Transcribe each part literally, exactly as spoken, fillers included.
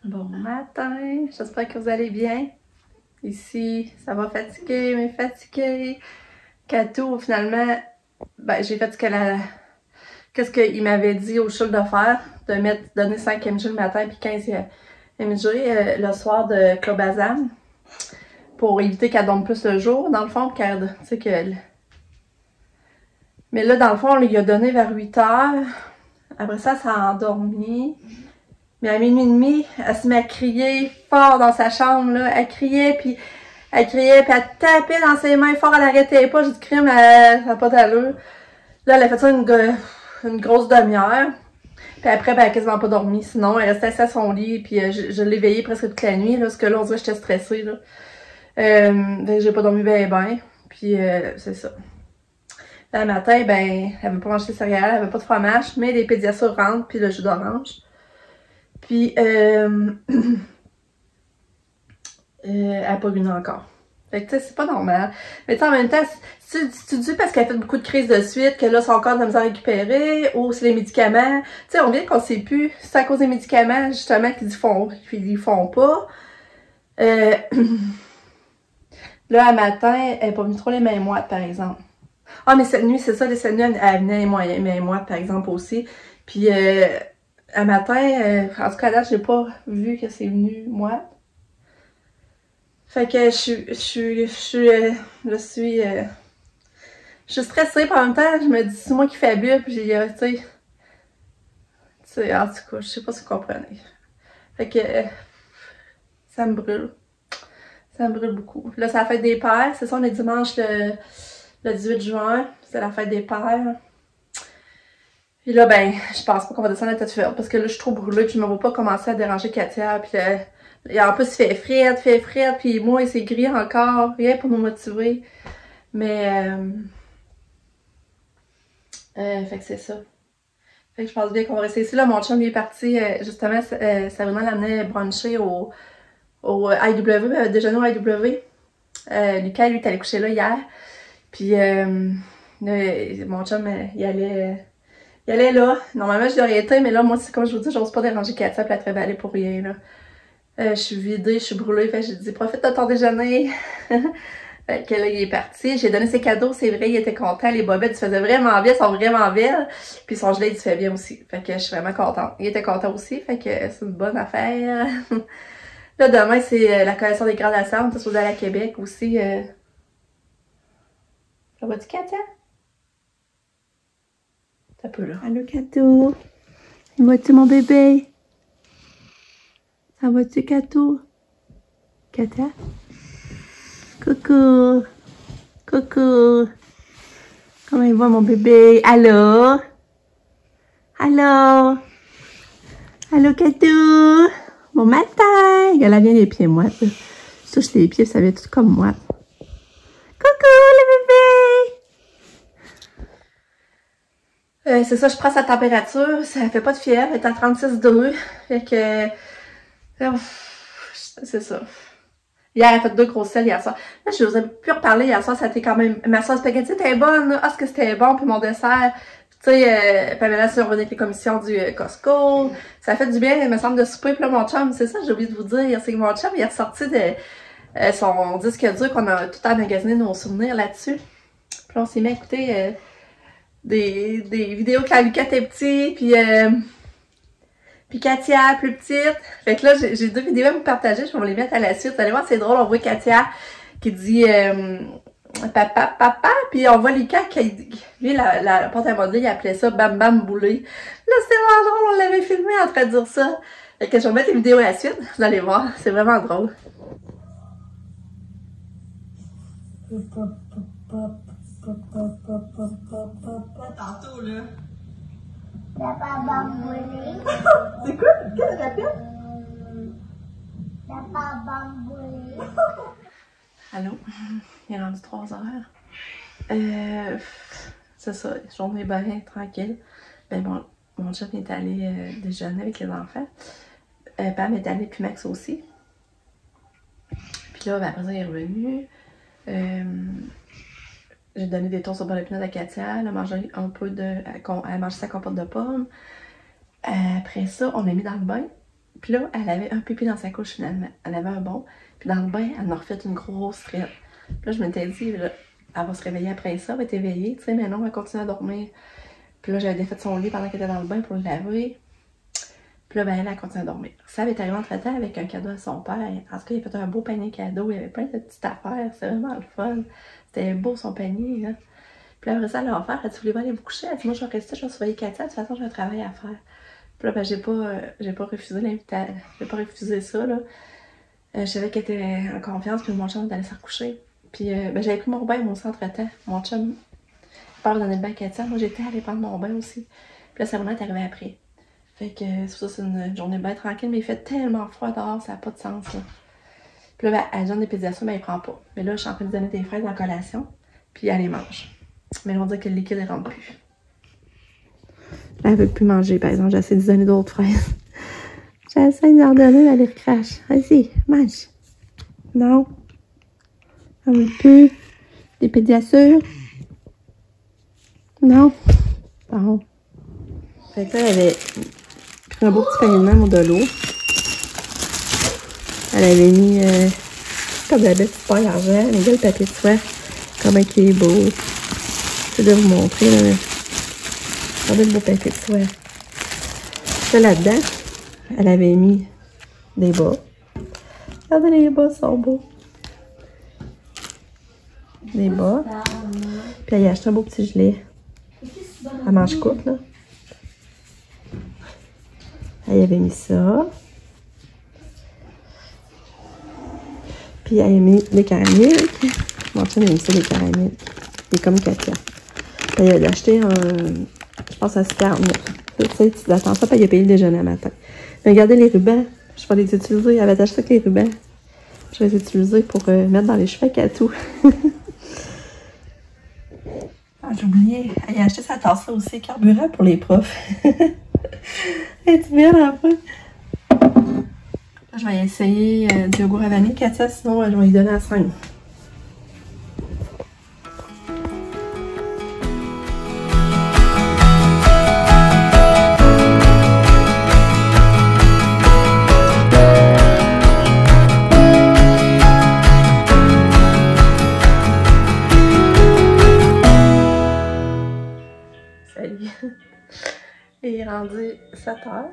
Bon matin, j'espère que vous allez bien. Ici, ça va fatiguer, mais fatigué. Kato, finalement, ben, j'ai fait ce que la... Qu'est-ce qu'il m'avait dit au chul de faire, de mettre, donner cinq M G le matin puis quinze M G euh, le soir de clobazam pour éviter qu'elle dorme plus le jour, dans le fond, car, tu sais que... Mais là, dans le fond, on lui a donné vers huit heures. Après ça, ça a endormi. Mais à minuit et demi, elle se met à crier fort dans sa chambre, là. Elle criait, puis elle criait, puis elle tapait dans ses mains fort, elle arrêtait pas. J'ai dit, crime, elle n'a pas d'allure. Là, elle a fait ça une, une grosse demi-heure. Puis après, ben, elle a quasiment pas dormi. Sinon, elle restait assise à son lit, puis euh, je, je l'ai veillée presque toute la nuit, là, parce que là, on dirait que j'étais stressée, là. Euh, j'ai pas dormi bien, bien. Puis, euh, c'est ça. Là, le matin, ben, elle veut pas manger de céréales, elle veut pas de fromage, mais les pédiasures rentrent, puis le jus d'orange. Puis, euh, euh, elle n'a pas bu encore. Fait que, tu sais, c'est pas normal. Mais tu sais, en même temps, si, si tu dis parce qu'elle a fait beaucoup de crises de suite, que là, son corps a de la misère à récupérer, ou c'est les médicaments, tu sais, on vient qu'on sait plus, si c'est à cause des médicaments, justement, qu'ils y font, qu'ils y font pas. Euh, là, un matin, elle n'a pas mis trop les mains moites, par exemple. Ah, mais cette nuit, c'est ça, cette nuit, elle, elle venait les mains moites, par exemple, aussi. Puis, euh, un matin, euh, en tout cas là, j'ai pas vu que c'est venu moi. Fait que je suis, je suis, je suis, euh, je suis, euh, je suis stressée, par en même temps, je me dis, c'est moi qui fabule, puis j'ai, euh, tu sais, tu sais, en tout cas, je sais pas si vous comprenez. Fait que, euh, ça me brûle. Ça me brûle beaucoup. Là, c'est la fête des pères, c'est ça, on est dimanche le, le dix-huit juin, c'est la fête des pères. Puis là, ben, je pense pas qu'on va descendre la tête ferme parce que là, je suis trop brûlée puis je me vois pas commencer à déranger Katia. Puis là, et en plus, il fait frais, il fait frais, puis moi, il s'est gris encore, rien pour nous motiver. Mais, euh, euh, fait que c'est ça. Fait que je pense bien qu'on va rester ici. Là, mon chum, il est parti, euh, justement, euh, Sabrina l'amenait bruncher au, au I W, euh, déjeuner au I W. Euh, Lucas, lui, est allé coucher là hier. Puis, euh, là, mon chum, euh, il allait... Euh, Il allait là. Normalement, je l'aurais été, mais là, moi, c'est comme je vous dis, j'ose pas déranger Katia puis la travailler pour rien, là. Euh, je suis vidée, je suis brûlée. Fait que j'ai dit, profite de ton déjeuner. Fait que là, il est parti. J'ai donné ses cadeaux, c'est vrai, il était content. Les bobettes, il se faisaient vraiment bien, elles sont vraiment belles. Puis son gilet, il se fait bien aussi. Fait que je suis vraiment contente. Il était content aussi, fait que c'est une bonne affaire. Là, demain, c'est la collection des gradations. On est supposé aller à Québec aussi. Euh... Ça va-tu, Katia? T'as peu, là. Allô, Kato? Ça va-tu, mon bébé? Ça va-tu, Kato? Katia? Coucou! Coucou! Comment il va, mon bébé? Allô? Allô? Allô, Kato? Bon matin! Elle a bien les pieds moites. Je touche les pieds, ça va tout comme moi. Coucou, le bébé! Euh, c'est ça, je prends sa température. Ça fait pas de fièvre, elle est à trente-six degrés. Fait que... C'est ça. Hier, elle a fait deux grosses selles hier soir. Là, je n'osais plus reparler hier soir, ça a été quand même... Ma sauce spaghetti était bonne, ah, ce que c'était bon, puis mon dessert... Tu sais, euh, Pamela s'est revenue avec les commissions du euh, Costco. Ça a fait du bien, il me semble, de souper. Puis là, mon chum, c'est ça, j'ai oublié de vous dire, c'est que mon chum, il est ressorti de euh, son disque dur qu'on a tout emmagasiné nos souvenirs là-dessus. Puis là, on s'est mis à écouter euh, des, des vidéos quand Lucas était petit, puis... Euh, Puis Katia, plus petite. Fait que là, j'ai deux vidéos à vous partager. Je vais vous les mettre à la suite. Vous allez voir, c'est drôle. On voit Katia qui dit euh, papa, papa. Puis on voit Lucas qui, lui, la, la, la porte à modeler, il appelait ça Bam Bam Boulé. Là, c'est vraiment drôle. On l'avait filmé en train de dire ça. Fait que je vais mettre les vidéos à la suite. Vous allez voir. C'est vraiment drôle. Tantôt, là. Papa Bamboulé. C'est quoi? Qu'est-ce que répète? Papa Bamboulé. Allô? Il est rendu trois heures. Euh, c'est ça, journée bien tranquille. Ben bon, mon chef est allé euh, déjeuner avec les enfants. Euh, Pam est allée, puis Max aussi. Puis là, ben, après ça, il est revenu. Euh, J'ai donné des toasts au beurre de pinot à Katia. Elle a mangé un peu de... Elle a mangé sa compote de pommes. Après ça, on l'a mis dans le bain. Puis là, elle avait un pipi dans sa couche finalement. Elle avait un bon. Puis dans le bain, elle en a refait une grosse frette. Puis là, je m'étais dit, là, elle va se réveiller après ça, elle va être éveillée, tu sais, mais non, elle va continuer à dormir. Puis là, j'avais défait son lit pendant qu'elle était dans le bain pour le laver. Puis là, ben, elle a continué à dormir. Ça avait été arrivé entre-temps avec un cadeau à son père. En tout cas, il a fait un beau panier cadeau. Il y avait plein de petites affaires. C'était vraiment le fun. C'était beau son panier, là. Puis là, après ça, elle a offert. Elle dit, voulez-vous aller vous coucher? Elle dit, moi, je vais rester, je vais surveiller Katia. De toute façon, j'ai un travail à faire. Puis là, ben, j'ai pas, euh, j'ai pas refusé l'invitation. J'ai pas refusé ça, là. Euh, je savais qu'elle était en confiance, puis mon chum d'aller se recoucher. Puis euh, ben, j'avais pris mon bain, moi aussi, entre-temps. Mon chum part donner le bain à Katia. Moi, j'étais allée prendre mon bain aussi. Puis là, Sabrina est arrivée après. Fait que euh, c'est ça, c'est une journée bien tranquille, mais il fait tellement froid dehors, ça n'a pas de sens, là. Puis là, ben, elle donne des pédiations, mais elle prend pas. Mais là, je suis en train de donner des fraises en collation, puis elle les mange. Mais on dit que le liquide ne rentre plus. Là, elle veut plus manger, par exemple. J'essaie de lui donner d'autres fraises. J'essaie de leur donner, mais elle les recrache. Vas-y, mange. Non. Elle veut plus. Des pédiatures. Non. Bon. Fait que là, elle avait pris un beau petit panier de même au de l'eau. Elle avait mis, euh, comme la belle petite paille argent, mais là, le papier de soie, comment il est beau. Je vais vous montrer, là. Regardez le beau papier de soie. Ça, là-dedans, elle avait mis des bas. Regardez, les bas sont beaux. Des bas. Puis elle a acheté un beau petit gilet. À manche courte, là. Elle avait mis ça. Puis elle a mis des caramels. Mon chum a mis ça, des caramels. Il est comme Katia. Puis elle a acheté un, je pense, à quarante-neuf. Tu sais, tu attends ça, puis elle a payé le déjeuner à matin. Mais regardez les rubans. Je vais les utiliser. Elle avait acheté avec les rubans. Je vais les utiliser pour euh, mettre dans les cheveux à tout. Ah, j'ai oublié. Elle a acheté sa tasse aussi, carburant pour les profs. Elle est bien la fin. Je vais essayer euh, du yogourt à vanille, Katia, sinon euh, je vais lui donner à cinq. Salut. Il est rendu sept heures.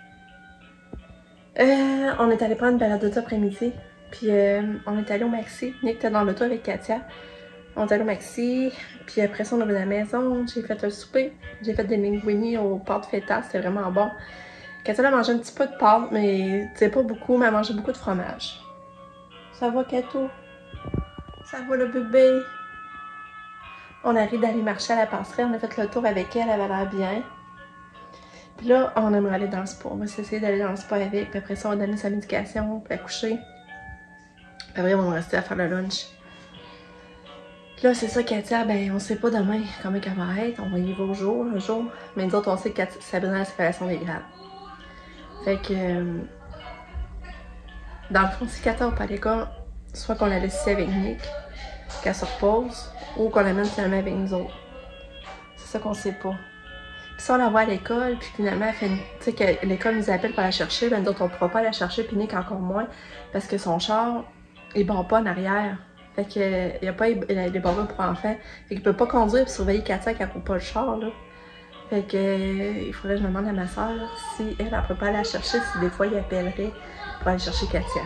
Euh, on est allé prendre une balade d'auto après-midi. Puis euh, on est allé au Maxi. Nick était dans l'auto avec Katia. On est allé au Maxi. Puis après ça, on est venu à la maison. J'ai fait un souper. J'ai fait des linguini aux pâtes feta. C'était vraiment bon. Katia a mangé un petit peu de pâtes, mais c'est pas beaucoup, mais elle a mangé beaucoup de fromage. Ça va, Kato? Ça va, le bébé? On arrive d'aller marcher à la passerelle. On a fait le tour avec elle. Elle avait l'air bien. Puis là, on aimerait aller dans le spa. On va essayer d'aller dans le spa avec. Puis après ça, on va donner sa médication, puis la coucher. Puis après, on va rester à faire le lunch. Puis là, c'est ça, Katia, ben, on sait pas demain comment elle va être. On va y voir au jour, un jour. Mais nous autres, on sait que Sabrina a la séparation des grades. Fait que... Euh, dans le fond, si Katia va pas à l'école, soit qu'on la laisse ici avec Nick, qu'elle se repose, ou qu'on l'amène finalement avec nous autres. C'est ça qu'on sait pas. Puis si on la voit à l'école, puis finalement, elle fait une... tu sais, que l'école nous appelle pour la chercher, ben d'autres, on pourra pas la chercher, puis Nick encore moins, parce que son char, il bat pas en arrière. Fait que, il y a pas les barreaux pour enfants. Fait qu'il peut pas conduire puis surveiller Katia qui n'a pas le char, là. Fait que, il faudrait que je demande à ma soeur si elle, elle peut pas la chercher, si des fois, il appellerait pour aller chercher Katia.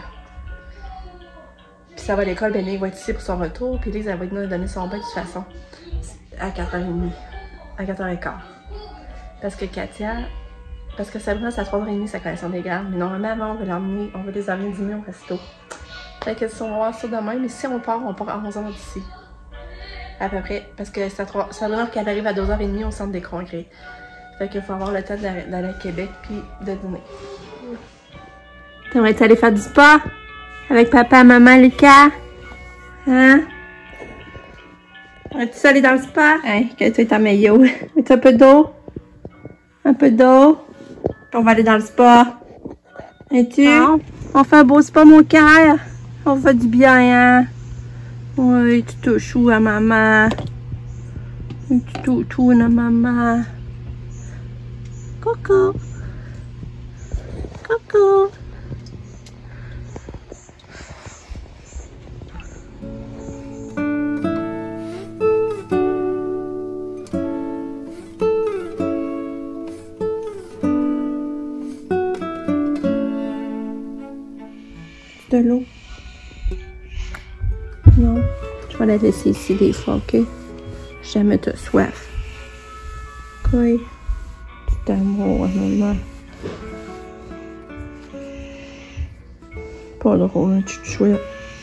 Puis ça va à l'école, ben Nick va être ici pour son retour, puis Lise, elle va nous donner son bain de toute façon, à quatre heures trente, à quatre heures quinze. Parce que Katia, parce que Sabrina, c'est à trois heures trente sa collation des gardes. Mais normalement, avant, on veut l'emmener, on veut les emmener dîner au resto. Fait que si on va voir ça demain, mais si on part, on part à onze heures d'ici. À peu près. Parce que c'est à trois... Sabrina, qu'elle arrive à deux heures trente au centre des congrès. Fait qu'il faut avoir le temps d'aller à Québec puis de dîner. T'aimerais aller faire du sport? Avec papa, maman, Lucas? Hein? Aimerais-tu aller dans le spa? Hein, que tu es en maillot. Mets un peu d'eau. Un peu d'eau. Puis on va aller dans le spa. Es-tu? On fait un beau spa, mon cœur. On fait du bien, hein? Oui, tu touches chou à maman. Tu touches à maman. Coucou. Coucou! De l'eau? Non. Je vais la laisser ici des fois, ok? Jamais t'as soif. Oui. Petit amour, maman. Pas drôle, un petit chouette.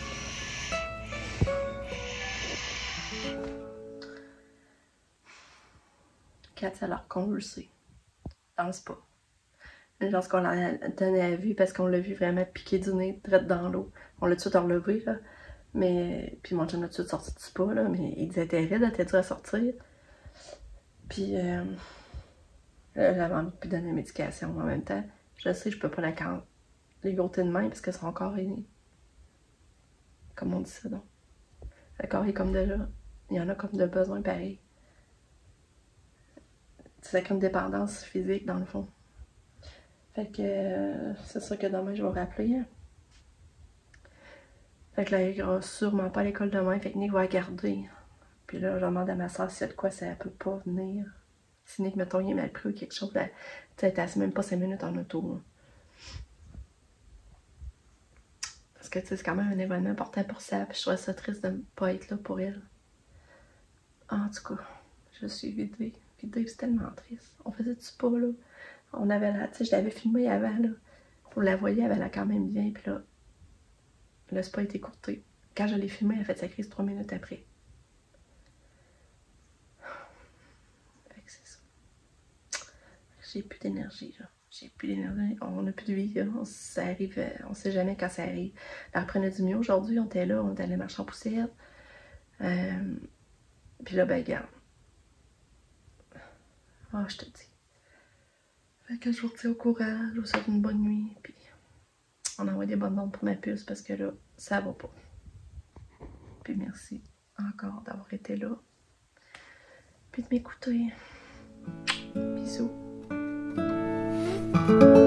Kat, ça a l'air convulsé. Pense pas. Je pense qu'on l'a donné à vue parce qu'on l'a vu vraiment piquer du nez, direct dans l'eau. On l'a tout de suite relevé, là. Mais, puis mon chum l'a tout de suite sorti du spa, là. Mais il disait terrible, elle était dure à sortir. Puis, euh, j'avais envie de lui donner la médication en même temps. Je sais, je peux pas la quand les goûter de main parce que son corps est. Comme on dit ça, donc. Le corps est comme déjà. Il y en a comme de besoin pareil. C'est comme une dépendance physique, dans le fond. Fait que euh, c'est sûr que demain, je vais rappeler. Hein. Fait que là, il ira sûrement pas à l'école demain. Fait que Nick va la garder. Puis là, je demande à ma soeur s'il y a de quoi ça peut pas venir. Si Nick, mettons, il est mal pris ou quelque chose, tu sais, elle même pas cinq minutes en auto. Là. Parce que, tu sais, c'est quand même un événement important pour ça. Puis je trouve ça triste de ne pas être là pour elle. En tout cas, je suis vidée. Vidée, c'est tellement triste. On faisait du spa, là. On avait la, tu sais, je l'avais filmé avant, là. Vous la voyez, elle avait quand même bien. Puis là, le spa a été courté. Quand je l'ai filmé, elle a fait sa crise trois minutes après. Fait que c'est ça. J'ai plus d'énergie, là. J'ai plus d'énergie. On n'a plus de vie, là. On, ça arrive, on sait jamais quand ça arrive. Elle reprenait du mieux aujourd'hui. On était là, on était allé marcher en poussière. Euh, puis là, ben, regarde. Ah, oh, je te dis. Fait que je vous retiens au courant. Je vous souhaite une bonne nuit. Puis on envoie des bonnes ondes pour ma puce parce que là, ça va pas. Puis merci encore d'avoir été là. Puis de m'écouter. Bisous.